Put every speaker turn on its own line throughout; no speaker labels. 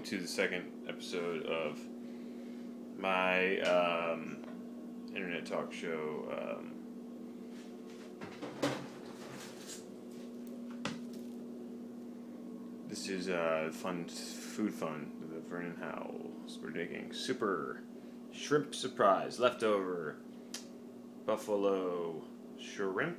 to the second episode of my internet talk show. This is food fun with Vernon Howell. So we're making super shrimp surprise leftover buffalo shrimp.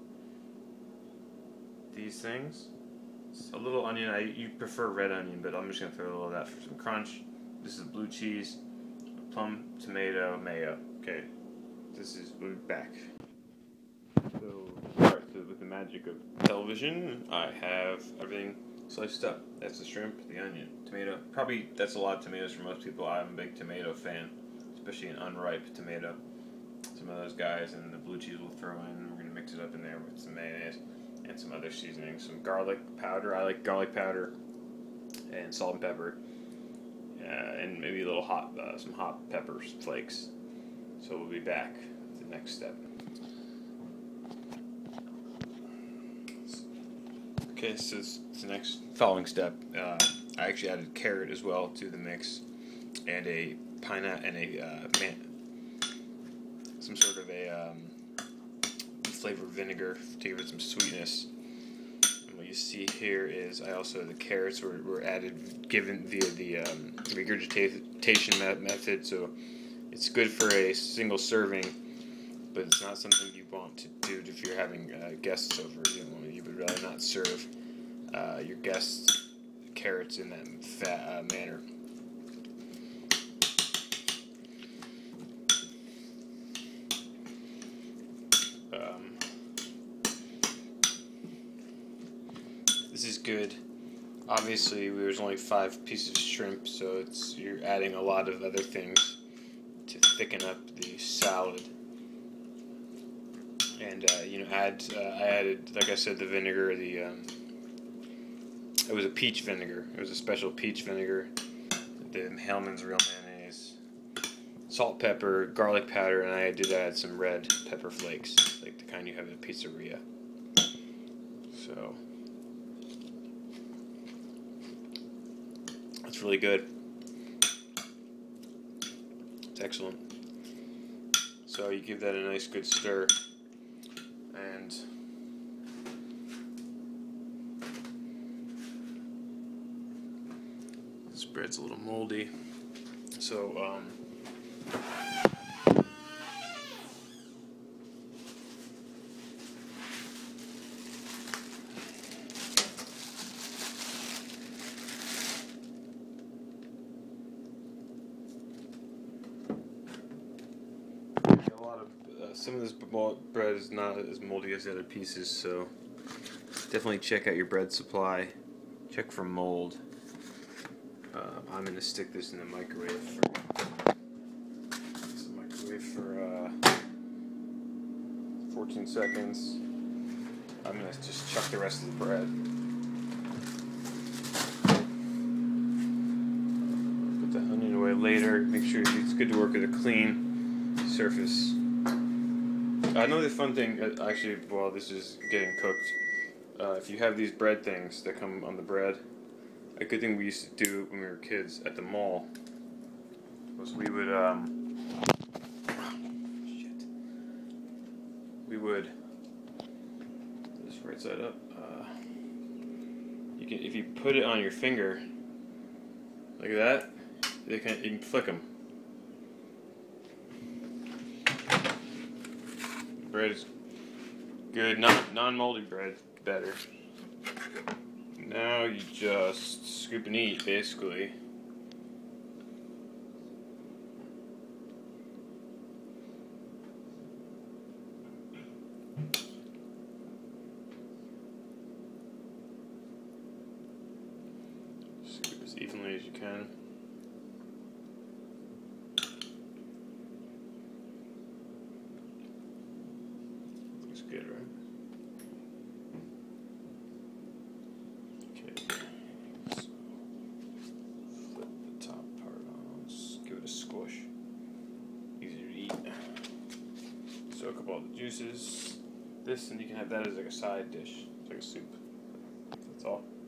These things. A little onion. You prefer red onion, but I'm just gonna throw a little of that for some crunch. This is blue cheese, plum, tomato, mayo. Okay, we'll be back. So, with the magic of television, I have everything sliced up. That's the shrimp, the onion, tomato. Probably that's a lot of tomatoes for most people. I'm a big tomato fan, especially an unripe tomato. Some of those guys, and the blue cheese we'll throw in. We're gonna mix it up in there with some mayonnaise and some other seasonings. Some garlic powder. I like garlic powder and salt and pepper, and maybe a little some hot peppers flakes. So we'll be back with the next step. Okay, so it's the next following step. I actually added carrot as well to the mix, and a pineapple and some sort of a flavored vinegar to give it some sweetness. And what you see here is the carrots were added given the regurgitation method, so it's good for a single serving, but it's not something you want to do if you're having guests over. You would rather not serve your guests carrots in that manner. This is good. Obviously, there's only 5 pieces of shrimp, so you're adding a lot of other things to thicken up the salad. And I added, like I said, the vinegar. It was a peach vinegar. It was a special peach vinegar. The Hellmann's Real Mayonnaise, salt, pepper, garlic powder, and I did add some red pepper flakes, like the kind you have at a pizzeria. So it's really good. It's excellent. So you give that a nice good stir, and this bread's a little moldy, so some of this bread is not as moldy as the other pieces, so definitely check out your bread supply. Check for mold. I'm going to stick this in the microwave for 14 seconds. I'm going to just chuck the rest of the bread. Put the onion away later. Make sure it's good to work with a clean surface. Another fun thing, actually, while this is getting cooked, if you have these bread things that come on the bread, a good thing we used to do when we were kids at the mall was we would this right side up. If you put it on your finger like that, you can flick them. Bread is good, non-moldy bread, better. Now you just scoop and eat, basically. Scoop as evenly as you can. Good, right? Okay, so flip the top part on, just give it a squish. Easier to eat. Soak up all the juices. This, and you can have that as like a side dish. It's like a soup. That's all.